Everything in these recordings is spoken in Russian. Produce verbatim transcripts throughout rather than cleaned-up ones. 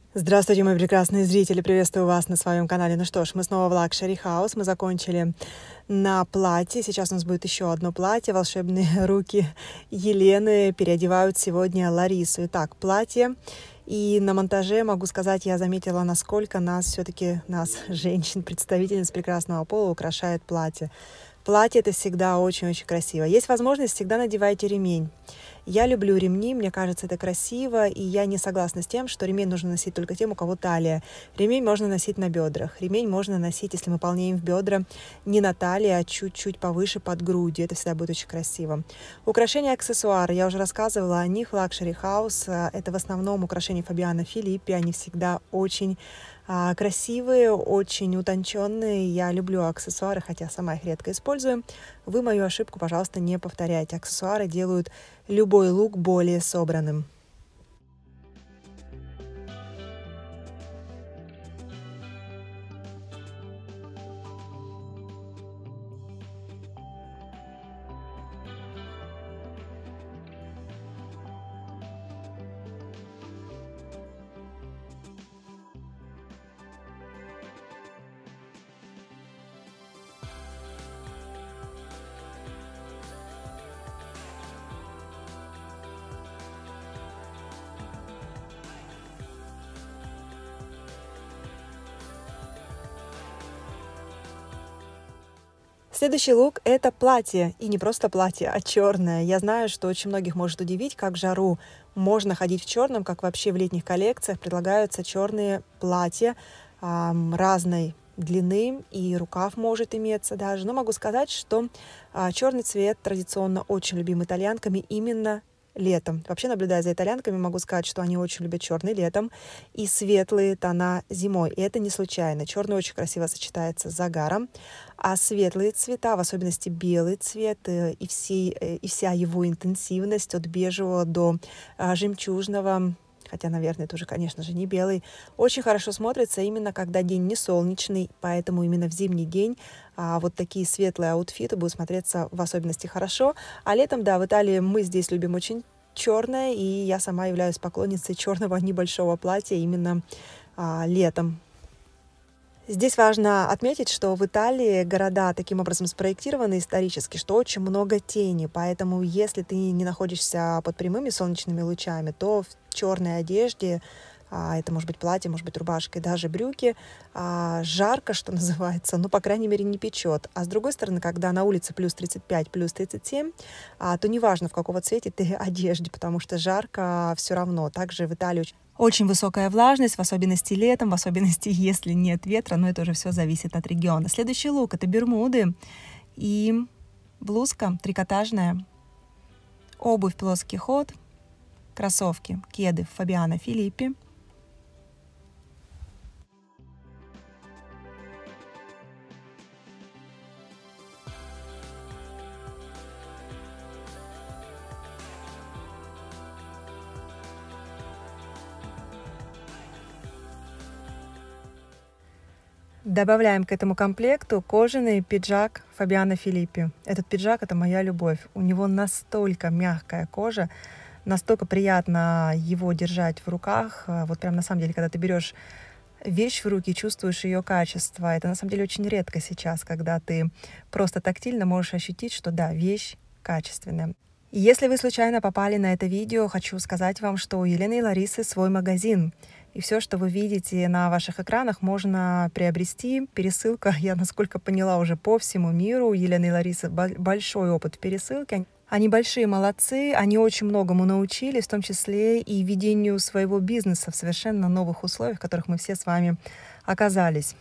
Здравствуйте, мои прекрасные зрители! Приветствую вас на своем канале. Ну что ж, мы снова в Luxury House. Мы закончили на платье. Сейчас у нас будет еще одно платье. Волшебные руки Елены переодевают сегодня Ларису. Итак, платье. И на монтаже, могу сказать, я заметила, насколько нас все-таки, нас, женщин, представительниц прекрасного пола, украшает платье. Платье — это всегда очень-очень красиво. Есть возможность, всегда надевайте ремень. Я люблю ремни, мне кажется, это красиво, и я не согласна с тем, что ремень нужно носить только тем, у кого талия. Ремень можно носить на бедрах. Ремень можно носить, если мы полнеем в бедра, не на талии, а чуть-чуть повыше под грудью. Это всегда будет очень красиво. Украшения, аксессуары. Я уже рассказывала о них в Luxury House. Это в основном украшения Фабиано Филиппи. Они всегда очень а, красивые, очень утонченные. Я люблю аксессуары, хотя сама их редко использую. Вы мою ошибку, пожалуйста, не повторяйте. Аксессуары делают любой лук более собранным. Следующий лук — это платье. И не просто платье, а черное. Я знаю, что очень многих может удивить, как в жару можно ходить в черном, как вообще в летних коллекциях предлагаются черные платья эм, разной длины, и рукав может иметься даже. Но могу сказать, что э, черный цвет традиционно очень любим итальянками именно летом. Вообще, наблюдая за итальянками, могу сказать, что они очень любят черный летом и светлые тона зимой. И это не случайно. Черный очень красиво сочетается с загаром, а светлые цвета, в особенности белый цвет и, все, и вся его интенсивность от бежевого до а, жемчужного, хотя, наверное, это уже, конечно же, не белый, очень хорошо смотрится именно когда день не солнечный, поэтому именно в зимний день а, вот такие светлые аутфиты будут смотреться в особенности хорошо. А летом, да, в Италии мы здесь любим очень черное, и я сама являюсь поклонницей черного небольшого платья именно а, летом. Здесь важно отметить, что в Италии города таким образом спроектированы исторически, что очень много тени, поэтому если ты не находишься под прямыми солнечными лучами, то в черной одежде, а, это может быть платье, может быть рубашка и даже брюки, а, жарко, что называется, ну, по крайней мере, не печет. А с другой стороны, когда на улице плюс тридцать пять, плюс тридцать семь, а, то неважно, в какого цвета ты одежде, потому что жарко все равно. Также в Италии очень Очень высокая влажность, в особенности летом, в особенности, если нет ветра, но это уже все зависит от региона. Следующий лук — это бермуды и блузка трикотажная, обувь плоский ход, кроссовки, кеды Фабиано Филиппи. Добавляем к этому комплекту кожаный пиджак Фабиано Филиппи. Этот пиджак — это моя любовь. У него настолько мягкая кожа, настолько приятно его держать в руках. Вот прям на самом деле, когда ты берешь вещь в руки, чувствуешь ее качество. Это на самом деле очень редко сейчас, когда ты просто тактильно можешь ощутить, что да, вещь качественная. И если вы случайно попали на это видео, хочу сказать вам, что у Елены и Ларисы свой магазин. И все, что вы видите на ваших экранах, можно приобрести. Пересылка, я, насколько поняла, уже по всему миру. У Елены и Ларисы большой опыт в пересылке. Они большие молодцы, они очень многому научились, в том числе и ведению своего бизнеса в совершенно новых условиях, в которых мы все с вами оказались.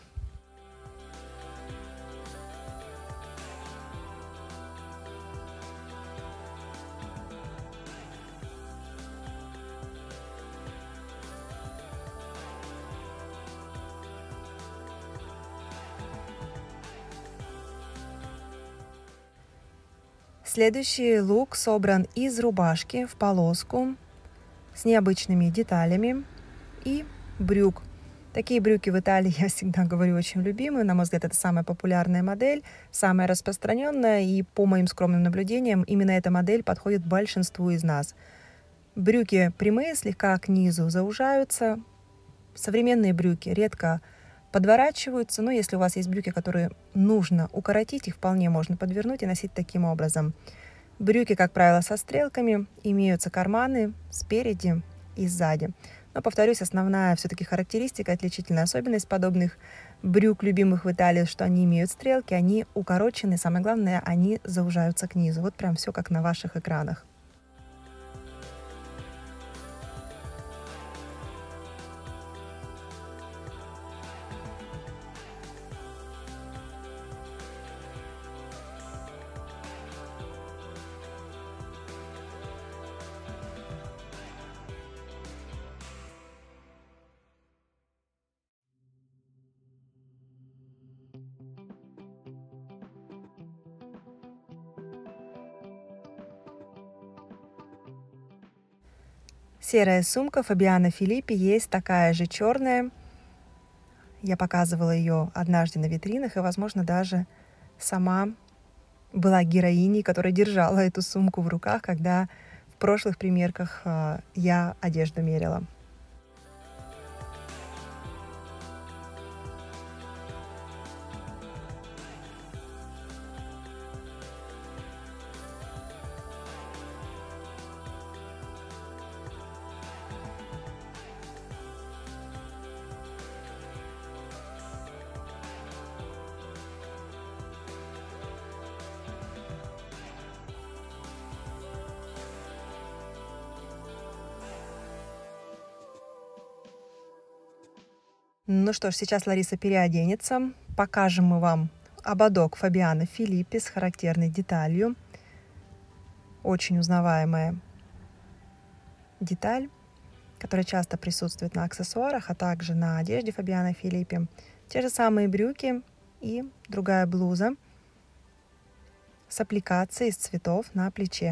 Следующий лук собран из рубашки в полоску с необычными деталями и брюк. Такие брюки в Италии, я всегда говорю, очень любимые. На мой взгляд, это самая популярная модель, самая распространенная. И по моим скромным наблюдениям, именно эта модель подходит большинству из нас. Брюки прямые, слегка к низу заужаются, Современные брюки редко подворачиваются, но если у вас есть брюки, которые нужно укоротить, их вполне можно подвернуть и носить таким образом. Брюки, как правило, со стрелками, имеются карманы спереди и сзади. Но, повторюсь, основная все-таки характеристика, отличительная особенность подобных брюк, любимых в Италии, что они имеют стрелки, они укорочены, самое главное, они заужаются к низу. Вот прям все как на ваших экранах. Серая сумка Фабиано Филиппи, есть такая же черная. Я показывала ее однажды на витринах и, возможно, даже сама была героиней, которая держала эту сумку в руках, когда в прошлых примерках я одежду мерила. Ну что ж, сейчас Лариса переоденется. Покажем мы вам ободок Фабиано Филиппи с характерной деталью. Очень узнаваемая деталь, которая часто присутствует на аксессуарах, а также на одежде Фабиано Филиппи. Те же самые брюки и другая блуза с аппликацией из цветов на плече.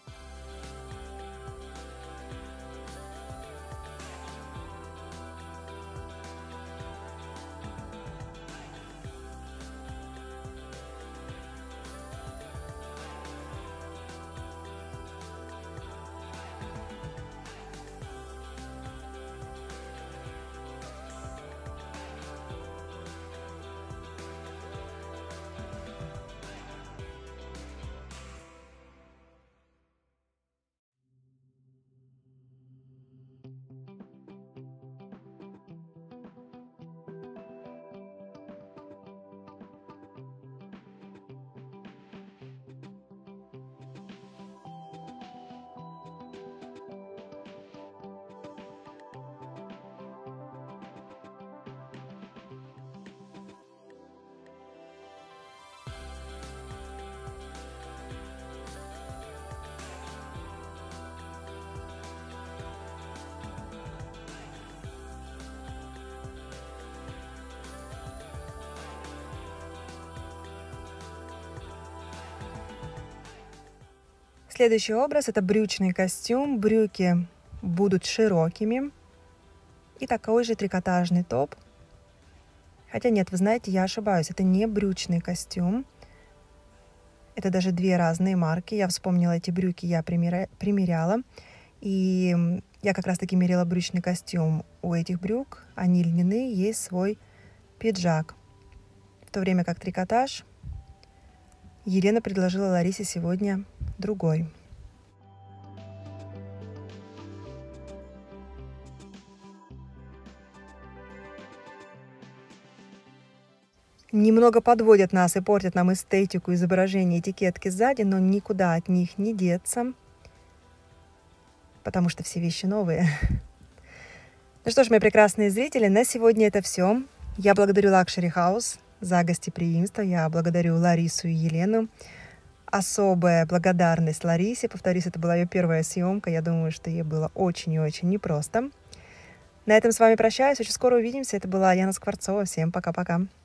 Следующий образ — это брючный костюм. Брюки будут широкими. И такой же трикотажный топ. Хотя нет, вы знаете, я ошибаюсь. Это не брючный костюм. Это даже две разные марки. Я вспомнила эти брюки, я примеря... примеряла. И я как раз-таки мерила брючный костюм. У этих брюк, они льняные, есть свой пиджак. В то время как трикотаж Елена предложила Ларисе сегодня другой. Немного подводят нас и портят нам эстетику изображения этикетки сзади, но никуда от них не деться, потому что все вещи новые. Ну что ж, мои прекрасные зрители, на сегодня это все. Я благодарю Luxury House за гостеприимство, я благодарю Ларису и Елену. Особая благодарность Ларисе. Повторюсь, это была ее первая съемка. Я думаю, что ей было очень и очень непросто. На этом с вами прощаюсь. Очень скоро увидимся. Это была Яна Скворцова. Всем пока-пока.